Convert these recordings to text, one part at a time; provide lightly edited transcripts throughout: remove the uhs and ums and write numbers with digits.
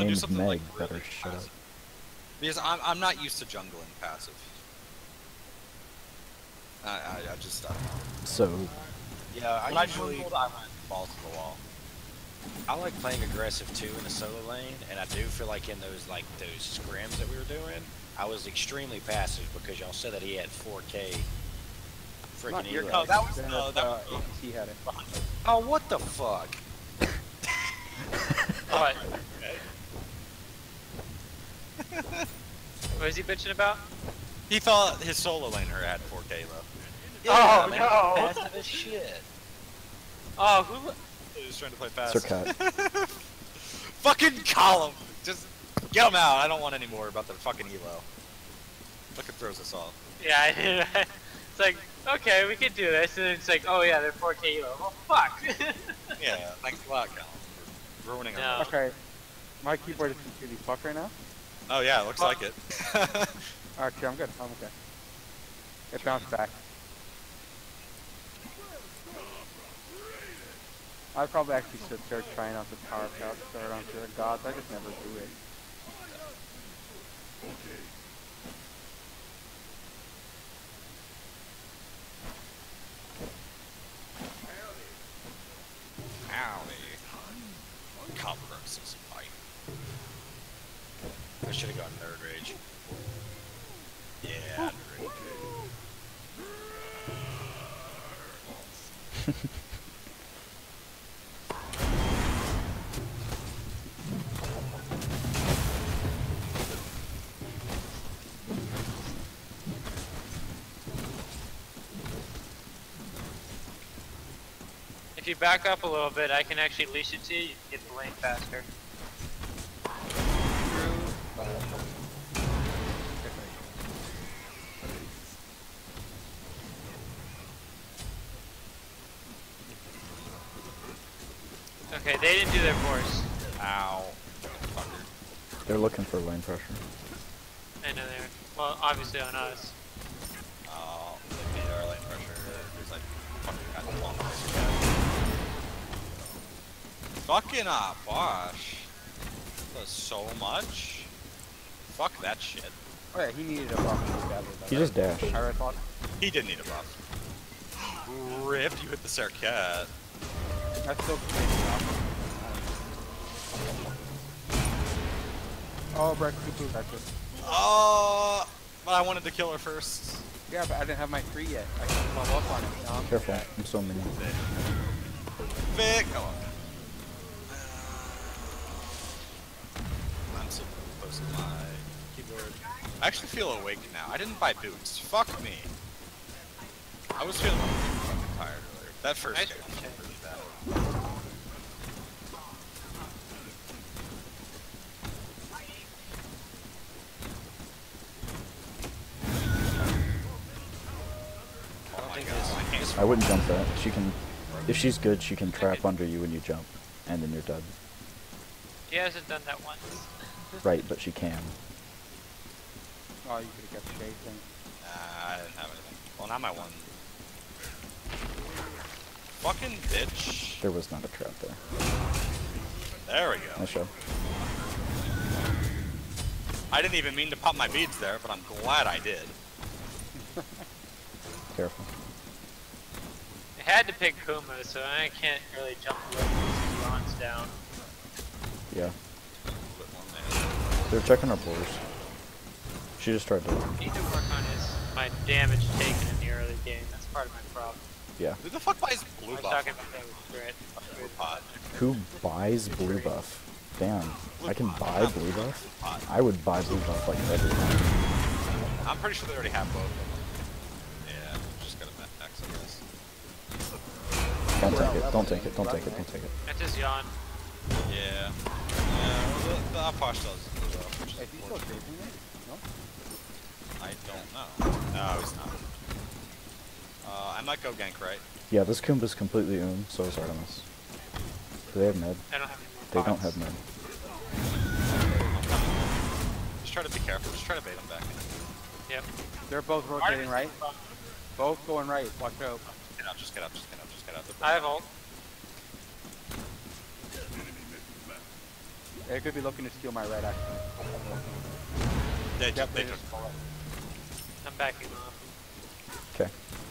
to do named something Meg like better really shut up. passive. Because I'm not used to jungling passive. I just So, Yeah, when I I usually jungled, I went balls to the wall. I like playing aggressive too in the solo lane, and I do feel like in those scrims that we were doing, I was extremely passive because y'all said that he had 4K freaking Not your elo. No, that was Then no, that was APC had it. Oh, what the fuck? What? What is he bitching about? He thought his solo laner had 4K though. Oh, man, no. passive as shit. Oh, who? He was trying to play fast. Sir Cat. Fucking column! Just get him out. I don't want any more about the fucking elo. Fucking throws us off. Yeah, I did. It's like, okay, we could do this, and it's like, oh yeah, they're 4K elo. Well, fuck. Yeah, thanks a lot, Colin, for ruining No. our. Okay. My keyboard is completely fucked right now. Oh yeah, it looks like it. Actually, I'm good. I'm okay. It bounced back. I'd probably actually sit there trying out the power couch start onto their gods. I just never do it. Howdy. Conference is fight. I should have gone nerd rage. Yeah, great. If you back up a little bit, I can actually leash it to you. You can get the lane faster. Okay, they didn't do their force. Ow. Fucker. They're looking for lane pressure. I know they're, well, obviously on us. Oh, they made our lane pressure. There's like fucking got the long fucking Bosh. Does so much. Fuck that shit. Oh yeah, he needed a buff really badly though. He just dashed. I thought. He did need a buff. Rip, you hit the Sercat. That's still Oh, Brett, poo that's it. Oh, but I wanted to kill her first. Yeah, but I didn't have my 3 yet. I can follow up on it. You know? Careful, I'm so many. Vic, come on. I'm so close to my keyboard. I actually feel awake now. I didn't buy boots. Fuck me. I was feeling fucking tired earlier. That first Nice game was check. really bad. Oh my god, my hands I wouldn't jump that. She can, if she's good, she can trap under you when you jump, and then you're dead. He hasn't done that once. Right, but she can. Oh, you could have kept chasing. I didn't have anything. Well, not my one. Fucking bitch. There was not a trap there. There we go. Nice job. I didn't even mean to pop my beads there, but I'm glad I did. Careful. I had to pick Kuma, so I can't really jump away because Ron's down. Yeah. Put one there. They're checking our pores. She just tried to. Need to work on my damage taken in the early game. That's part of my problem. Yeah. Who the fuck buys I blue was buff? talking about that with Brett. Blue pot. Who buys blue buff? Damn. I can buy blue buff? I would buy blue buff like every time. I'm pretty sure they already have both of them. Yeah, just gotta max, I guess. Don't take it, don't take it, don't take it, don't take it. That's his yawn. Yeah. Yeah, the Aposh does blue buff, which Hey, is is he still unfortunate. chasing me? No? I don't know. No, he's not. I might go gank right. Yeah, this Kumba's completely so is Artemis. Do they have med? I don't have any more They don't pots. have med. I'm coming. Just try to be careful. Just try to bait him back in. Yep. They're both rotating right. Artemis- Both going right. Watch out. Get out, just get out, just get out, just get out. I have ult. They could be looking to steal my red actually. They Yep, took they it. just pull it. I'm backing off. Okay.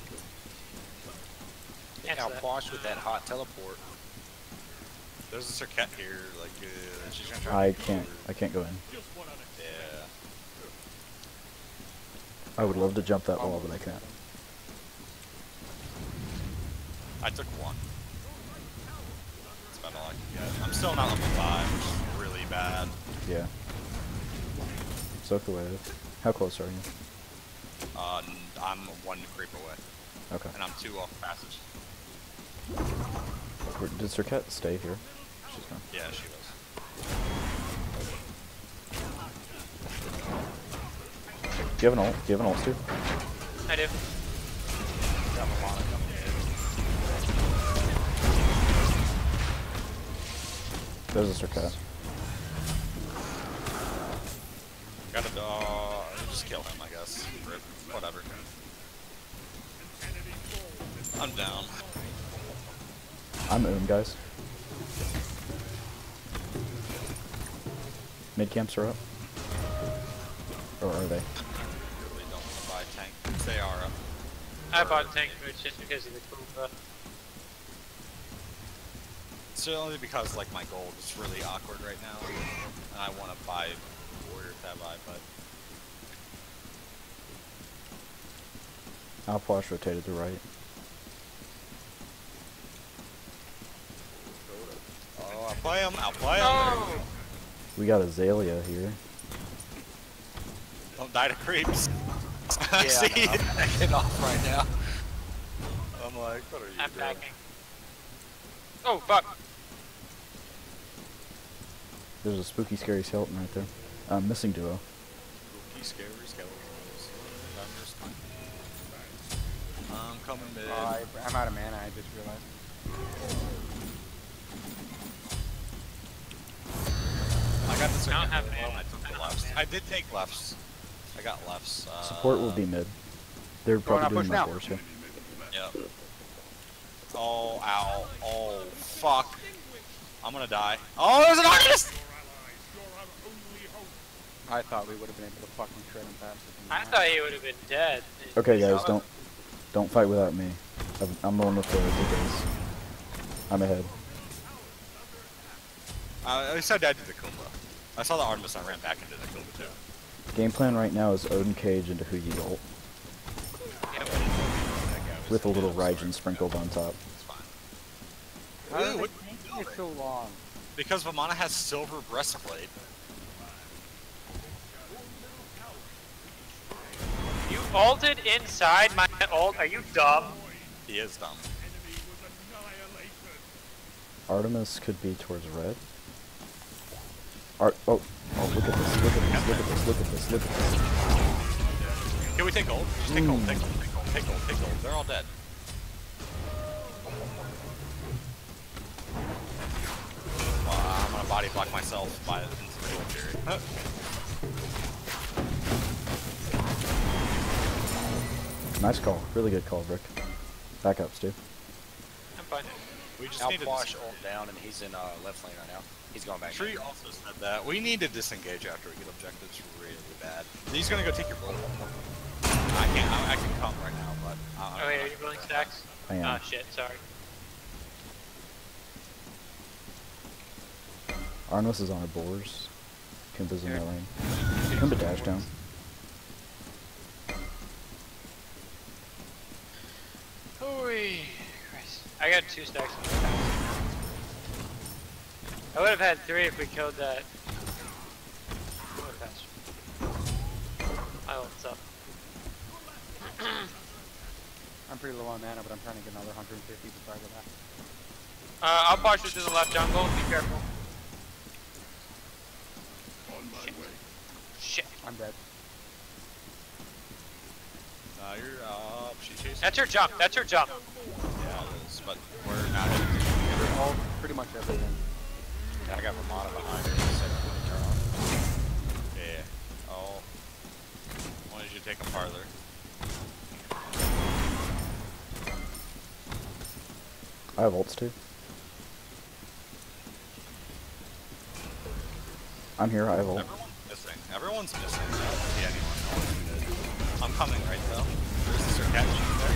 Cancel Now that. Posh with that hot teleport. There's a Circuit here, like, she's gonna try I to can't go in. Yeah. I would love to jump that wall, but I can't. I took one. That's about all I can get. I'm still not level 5, which is really bad. Yeah. Soak the wave. How close are you? I'm 1 creep away, Okay. and I'm 2 off passage. Did Circuit stay here? She's gone. Yeah, she was. Do you have an ult? Do you have an ult, Stu? I do. Got Milana coming in. There's a Circuit. Gotta just kill him, I guess. Rip. Whatever. I'm down. I'm guys. Mid camps are up. Or are they? I really don't want to buy tank. They are up. I bought tank boots just because of the Kumba. It's only because, like, my gold is really awkward right now, and I want to buy Warrior Tabi, but Alpwash rotated to right. oh, I'll play him. I'll play him. Oh! We got Azalea here. Don't die to creeps. Yeah, See? I'm backing off right now. I'm like, what are you I'm doing? backing. Oh, fuck. There's a spooky, scary skeleton right there. Missing duo. Spooky, scary skeletons. Understand. I'm coming mid. I'm out of mana, I just realized. I got the I second don't have one, mana. I took I the don't have lefts. mana. I did take lefts. I got lefts. Support will be mid. They're Going probably up, doing push my now. force here. Yep. Oh, ow. Oh, fuck. I'm gonna die. Oh, there's an Arcanist! I thought we would have been able to fucking shred him faster than I that. thought he would have been dead. Okay, guys, don't fight without me. I'm the one with the guys. I'm ahead. I said I did the Kumba. I saw the Artemis and I ran back into the Kumba too. Game plan right now is Odin Cage into Huyi ult with a little Raijin sprinkled on top. It's fine. How Ooh, did what- they take it so long? Because Vamana has silver breastplate. You ulted inside my ult? Are you dumb? He is dumb. Artemis could be towards red. Oh, look at this, look at this, look at this, look at this, look at this. Can we take gold? Just take gold, take gold, take gold, take gold, take gold. They're all dead. Well, I'm gonna body block myself by individual fury. Nice call, really good call, Rick. Back up, Stu. I'm fine. We just Now need to Posh ult down and he's in left lane right now. He's going back. Tree also said that. We need to disengage after we get objectives really bad. He's gonna go take your gold. I can't. I can come right now, but. Oh wait, are you rolling stacks? I am. Oh shit, sorry. Arnos is on our boars. Kumba's in their lane. Kumba dash down. Holy Christ. I got 2 stacks on the house. I would have had 3 if we killed that. My ult's up. I'm pretty low on mana, but I'm trying to get another 150 before I go back. I'll push you to the left jungle, be careful. Shit. I'm dead. You're up. She chasing. That's her jump, that's her jump. Yeah, it is. But we're not. They're all pretty much everything. I got Ramada behind her. So turn on. Yeah. Oh. Why don't you take him farther? I have ults too. I'm here, I have ult. Everyone's missing. Everyone's missing. I don't see anyone. No one's good. I'm coming right though. There's the Sir Cat sheep there.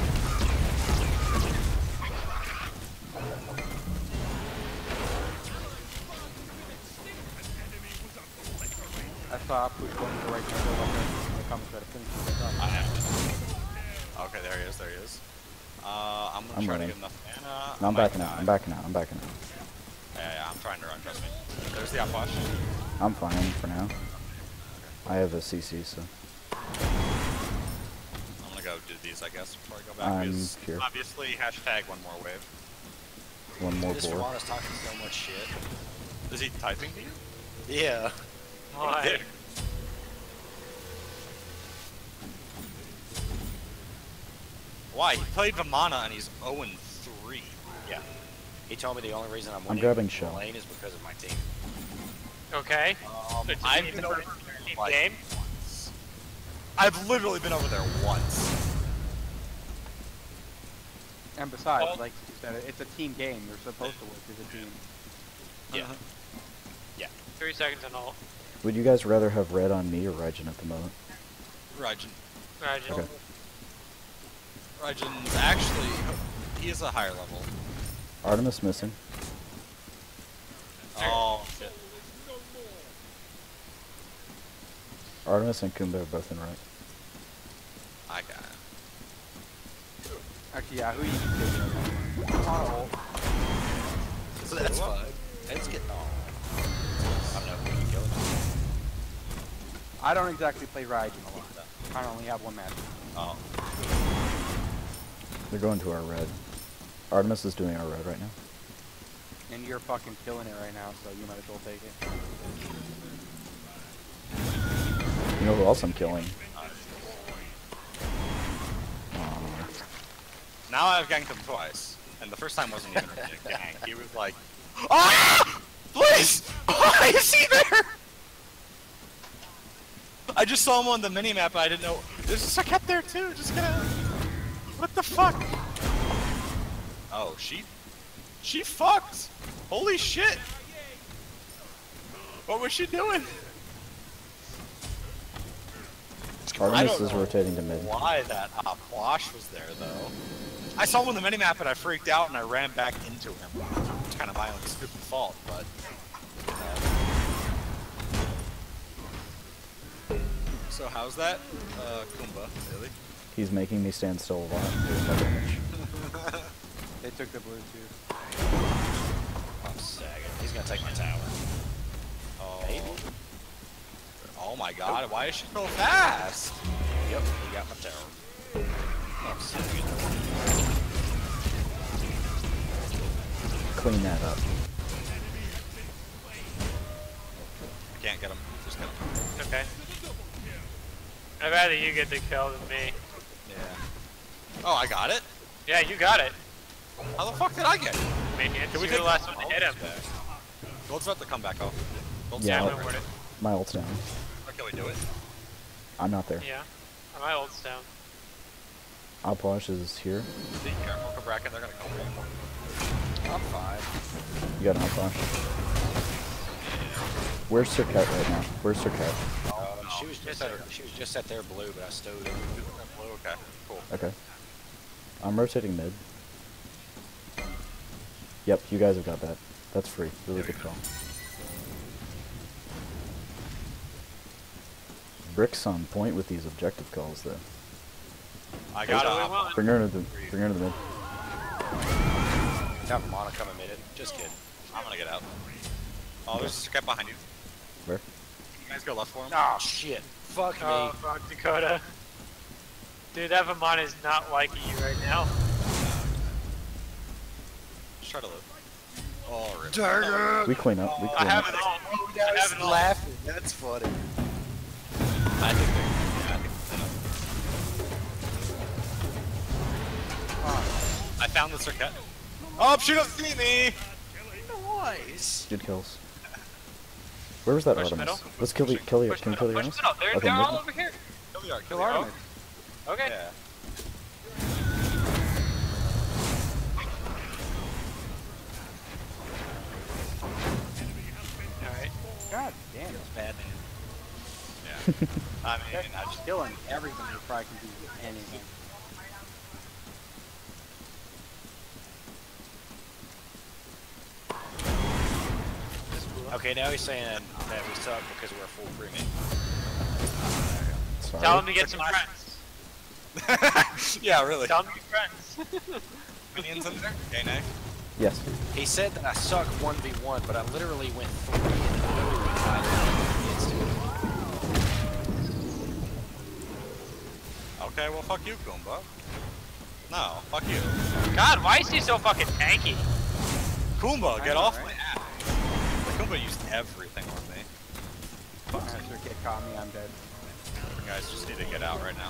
I saw push going to the right side. I come try to finish this up. I have. Okay, there he is. There he is. I'm gonna I'm try running. to get enough mana. No, I'm I might backing out, die. I'm backing out, I'm backing out. Yeah, I'm trying to run. Trust me. There's the upwash. I'm fine for now. I have a CC, so. I'm gonna go do these, I guess, before I go back. I'm because here. obviously, hashtag one more wave. One more This board. Vermana's talking so much shit. Is he typing to you? Yeah. Why? Why? He played Vamana and he's 0-3. Yeah. He told me the only reason I'm I'm winning grabbing the shell. lane is because of my team. Okay. But I've did been you over even there team like game? once. I've literally been over there once. And besides, Well- like you said, it's a team game. You're supposed to work as a team. Yeah. 3 seconds and all. Would you guys rather have red on me or Raijin at the moment? Raijin. Raijin. Okay. Raijin's actually, he is a higher level. Artemis missing. Oh, shit. Artemis and Kumba are both in right. I got it. Actually, yeah, who you can take? Oh, So that's fine. Let's get on. I don't know if we can kill it. I don't exactly play Raijin a lot. I only have one match. Oh. They're going to our red. Artemis is doing our red right now. And you're fucking killing it right now, so you might as well take it. You know who else I'm killing? Aw. Now I've ganked him twice. And the first time wasn't even a gank. He was like, ah! Please! Why is he there? I just saw him on the minimap and I didn't know. There's a Saket there too. Just gonna. What the fuck? Oh, she fucked. Holy shit. What was she doing? Artemis don't is know rotating to mid. Why that Wash was there though? I saw him on the minimap and I freaked out and I ran back into him. It's kind of my own stupid fault, but. So how's that, Kumba? Really? He's making me stand still a lot. There's no damage. They took the blue too. I'm sagging. He's gonna take my tower. Oh. Maybe. Oh my God! Why is she so fast? Yep, he got my tower. I'm sagging. Clean that up. I can't get him. Just get him. Okay. I'd rather you get the kill than me. Yeah. Oh, I got it. Yeah, you got it. How the fuck did I get it? I mean, Can you we were the take last one to hit him. Gold's about to come back off. Gold's Yeah, Yeah, down. I'm gonna win it. My ult's down. Can we do it? I'm not there. Yeah. My ult's down. Outwash is here. Be careful, Cabracken. They're gonna come for you. I'm fine. You got an outwash. Where's Sir Cat right now? Where's Sir Cat? She was just at their blue, but I stowed it. Okay, cool. Okay. I'm rotating mid. Yep, you guys have got that. That's free. Really good call. Brick's on point with these objective calls, though. I got That's what we it. want. Bring her to the mid. Have Vermana coming mid. Just kidding. I'm gonna get out. Oh, there's a Saket behind you. Where? You guys go left for him. Oh shit. Fuck Oh, me. fuck Dakota. Dude, that Vermont is not liking you right now. Just try to live. Oh, rip. We clean up. We I clean have up. an ult. I have an ult. laughing. That's funny. I think they're. Yeah, I think I found the Saket. Oh, she doesn't see me. Nice. Good kills. Where was that Push Artemis? middle. Let's kill the Push kill the middle, can we kill the push Artemis? middle. They're, Okay, they're all mid. over here. Kill Kill Artemis. Okay. Yeah. Alright. God damn it. It's bad, man. Yeah. I mean, That's I just killing everything before I can do anything. Okay, now he's saying that we suck because we're full premium. Sorry. Tell him to get some friends. yeah, really. Tell him to get friends. Minions in there? Okay, Nick. Yes. He said that I suck 1v1, but I literally went 3 and literally tied against him. Okay, well, fuck you, Goomba. No, fuck you. God, why is he so fucking tanky? Goomba, I get know, off right? my ass. Goomba used everything on me. Master Kid caught me, I'm dead. You guys just need to get out right now.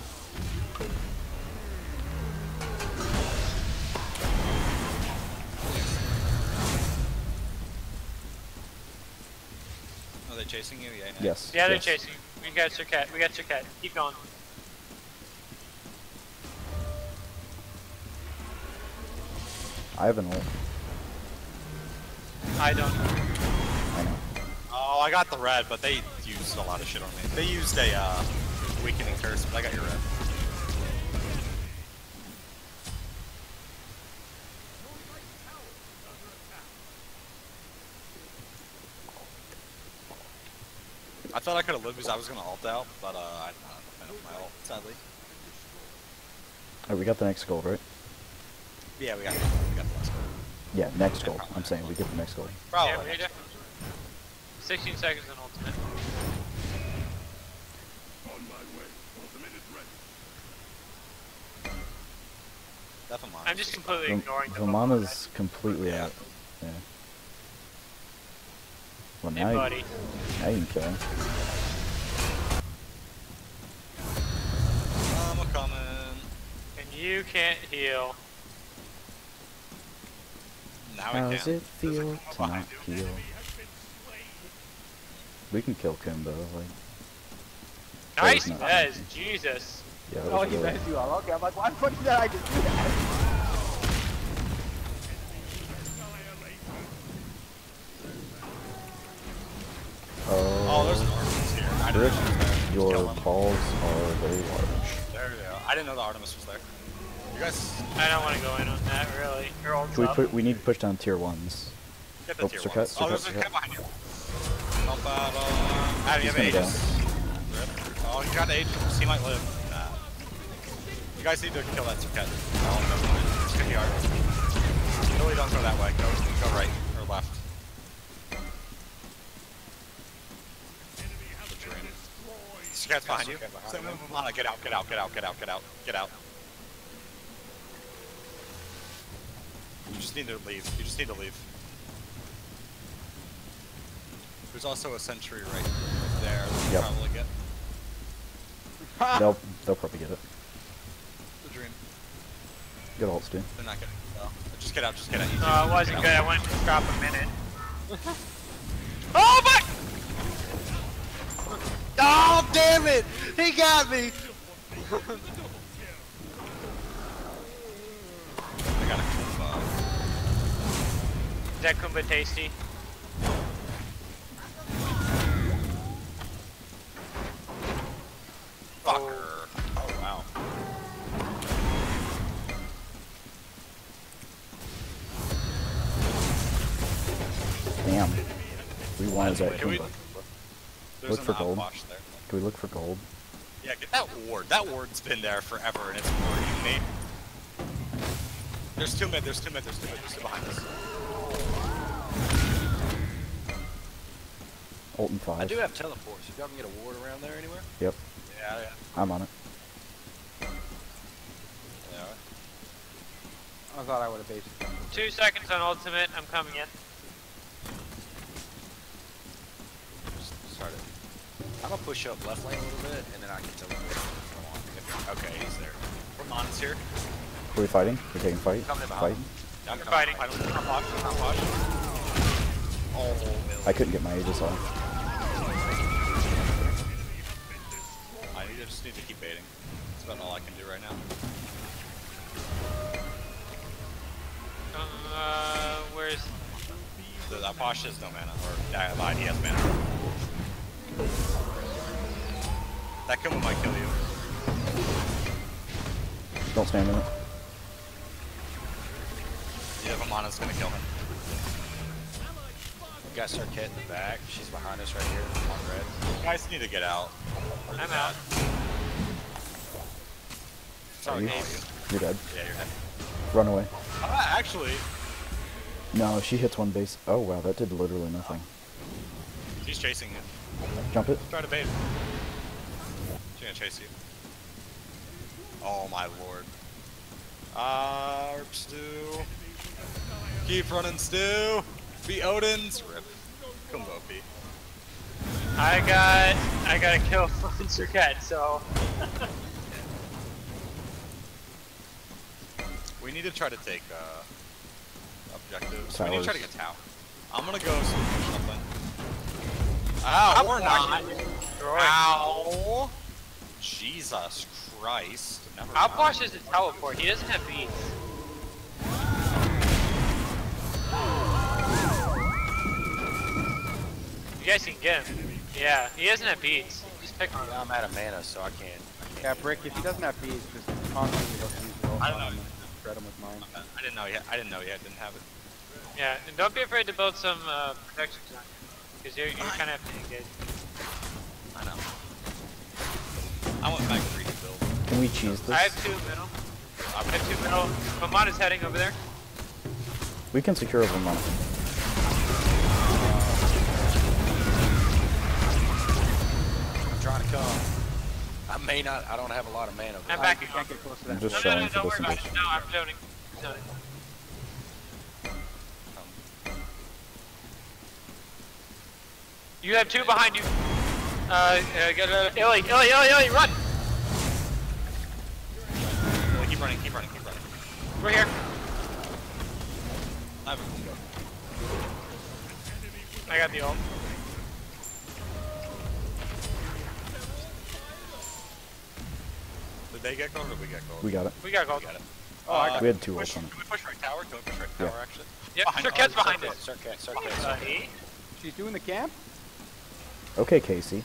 Are they chasing you? Yeah. Nick. Yes. Yeah, they're yes. chasing. We got your cat. We got your cat. Keep going. I have an ult. I don't. I know. Oh, I got the red, but they used a lot of shit on me. They used a weakening curse, but I got your red. I thought I could have lived because I was gonna ult out, but I don't know my ult, sadly. Alright, we got the next gold, right? Yeah, we got the last goal. Yeah, next gold. I'm saying we get the next gold. Probably. Yeah, we do. 16 seconds in ultimate. Definitely. I'm just completely ignoring the Vamana's completely Yeah. out. Yeah. Well, Hey, now, buddy. now you can kill him. I'm a coming. And you can't heal. Now How we does can. it feel to not heal? We can kill Kumbo, like, Nice not- Bez, Jesus. yeah, that Oh, was he really... messed you up. Okay, I'm like, why the fuck did I just do that? Oh, there's an Oh, Artemis here. I didn't Rick, know it was there. Just your kill him. balls are very large. There we go. I didn't know the Artemis was there. You guys I don't want to go in on that, really. Your old Can we stuff. we need to push down tier 1s. get the Oh, tier Sir ones. Cat, Oh, Sir there's Cat, a Sir cat behind you. Help out, how do you have He's gonna Aegis? Rip. Oh, you got Aegis. He might live. Nah. You guys need to kill that Cat. No, never mind. It's gonna be hard. Billy, don't go that way. Go right or left. Cat's behind you. Vamana, get out, get out, get out, get out, get out, get out. You just need to leave. You just need to leave. There's also a sentry right there. They'll Yep. probably get They'll probably get it. the dream. Good ults, dude. They're not getting it though. Just get out, just get out. You No, just it wasn't get good. out. I went to drop a minute. Oh my! Oh, damn it! He got me! I got a Kumba. Is that Kumba tasty? Fucker. Oh, wow. Damn. We wanted that Can we- Kumba. There's Look an for gold. outwash there. Can we look for gold? Yeah, get that ward. That ward's been there forever and it's warding me. There's two mid, there's two mid, there's two mid, there's two behind us. Ult and 5. I do have teleports. If y'all can get a ward around there anywhere. Yep, Yeah, yeah. I'm on it. Yeah. I thought I would have based it. 2 seconds on ultimate. I'm coming in. Just start it. I'm gonna push up left lane a little bit, and then I can teleport. Okay, he's there. Ramon's here. Are we fighting? We're taking fight? Coming in behind. Fighting? I'm We're fighting. I don't watch, not watch. Oh, I couldn't get my Aegis off. I just need to keep baiting. That's about all I can do right now. Where's... The Aposh has no mana, or he has mana. That Kuma might kill you. Don't stand in it. Yeah, Vamana's gonna kill him. We got Circuit in the back. She's behind us right here on red. You guys need to get out. I'm out. Are you? Sorry, You're dead. Yeah, you're dead. Run away. Actually, No, she hits one base. Oh wow, that did literally nothing. she's chasing you. Jump it. Try to bait her. She's gonna chase you. Oh my lord. Stew. Keep running, Stew. Be Odin's. Rip. Come OP. I got a kill from Circuit, so. We need to try to take objectives. We need to try to Towers. get tower. I'm gonna go push something. Ow, or not. Ow. Jesus Christ. Never mind. Outwash is a teleport. He doesn't have beats. You guys can get him. Yeah, he doesn't have beats. Just pick him up. I'm out of mana, so I can't. Yeah, Brick, if he doesn't have bees, just constantly look use the I don't know. and spread him with mine. I didn't know yet. I didn't know yet. Didn't have it. Yeah, and don't be afraid to build some protections on you. Because you kind of have to engage. I know. I went back 3 to build. Can we cheese this? I have 2 middle. I have 2 middle. Vamana's heading over there. We can secure a Vermont. I'm trying to come. I may not. I don't have a lot of mana. I'm back. You can't get close to that. I'm just No, showing for don't worry about this. it. No, I'm zoning. Zoning. You have 2 behind you. Illy, run! Keep running. Keep running. Keep running. We're here. I have a I got the ult. Did they get gold or did we get gold? We got it. We got gold. We got it. Oh, I got We had 2 Push, ults on it. can we push right tower? Can we push right Yeah. tower actually? Yep, Behind Circuit's us. behind us. Circuit. Buddy. She's doing the camp? Okay, Casey.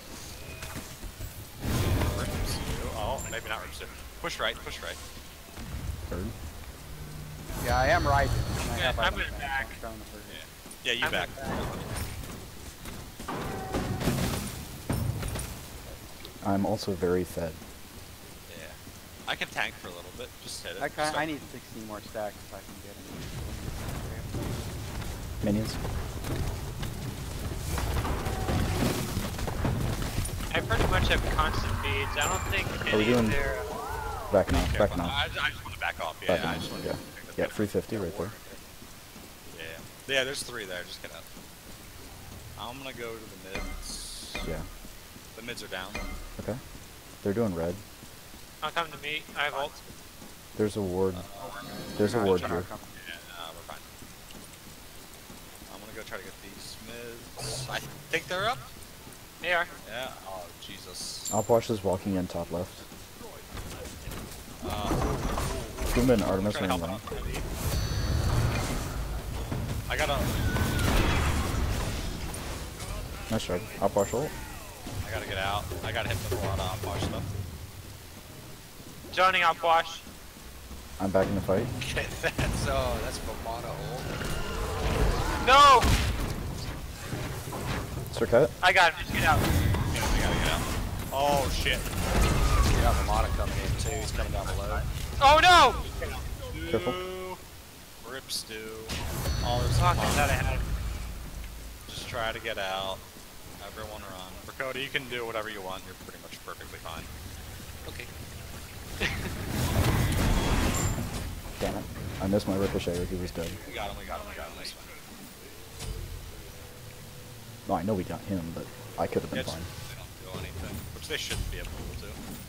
Rips you. Oh, maybe not rips you. Push right. Push right. Heard. Yeah, I am right. And I Yeah, have I'm items gonna now, back. so I'm trying to hurt her. Yeah, you I'm back. I'm also very fed. Yeah. I can tank for a little bit. Just hit it. I need 16 more stacks if I can get him. Minions. I pretty much have constant beads. I don't think we any doing- of their... Back now. Back now. I just want to back off. Yeah, Back I now. just want Yeah. to Yeah, 350 right there. Yeah. Yeah, there's 3 there. Just get up. I'm gonna go to the mids. Yeah. The mids are down. Okay. They're doing red. I'll come to me. I have ult. There's a ward. There's a ward here. Yeah, we're fine. I'm gonna go try to get these mids. I think they're up. They are. Yeah. Oh Jesus. Outwash is walking in top left. Uh, Kuma and I'm Artemis trying are to in help lane. out heavy. I gotta. Nice try. Outwash ult. I gotta get out. I gotta hit with a lot of outwash stuff. Joining Outwash. I'm back in the fight. that's Vamana ult. No! Circuit. I got him. Just get out. Yeah, we gotta get out. Oh shit. We got Vamana coming in too. He's coming down below. Oh no! Careful. Rip stew. Oh, there's Fuck, some I thought I had him. Just try to get out. Everyone run. Rakota, you can do whatever you want. You're pretty much perfectly fine. Okay. Damn it. I missed my ricochet. He was dead. We got him. We got him. We got him. Nice. No, I know we got him, but I could have been It's- fine. They don't do anything, which they shouldn't be able to.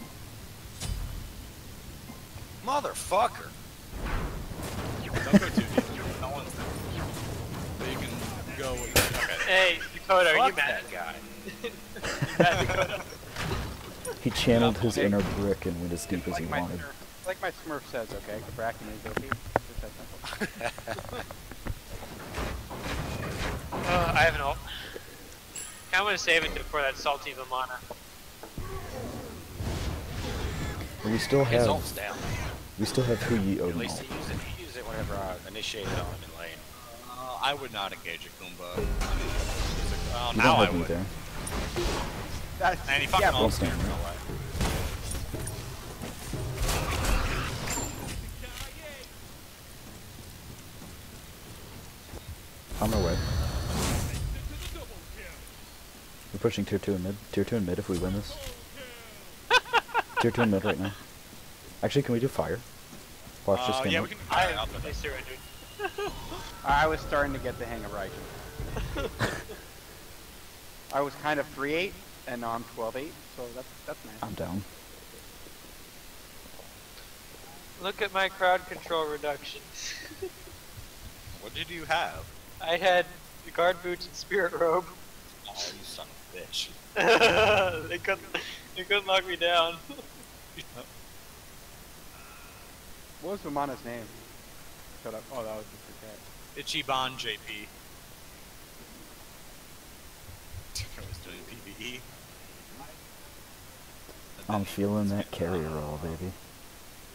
Motherfucker. Don't go too deep. No one's there. So you can go. Okay. Hey, Dakota, are you Fuck mad? that guy. Mad, Dakota? He channeled his inner brick and went as deep as he my wanted. Smurf, like my Smurf says, okay? Bracken is OP. Just that simple. I have an ult. I'm gonna save it for that salty Vamana. We still His have ult's down. Hu Yi At Odin least ult. he used it whenever I initiated on him in lane. I would not engage a Kumba. Well, You now don't I have me would. there. That's, And he fucking yeah, Don't ults stand me. there. No way. On my way. We're pushing tier 2 in mid. Tier 2 in mid if we win this. Tier 2 in mid right now. Actually, can we do fire? Watch just Yeah, stand we can I fire out the I surrendered. I was starting to get the hang of Raijin. I was kind of 3-8, and now I'm 12-8, so that's nice. I'm down. Look at my crowd control reductions. What did you have? I had the guard boots and spirit robe. Oh, you son of a bitch. they couldn't lock me down. What was Vamana's name? Shut up. Oh, that was just a cat. Ichiban JP. I was doing PvE. I'm feeling that carry roll, baby.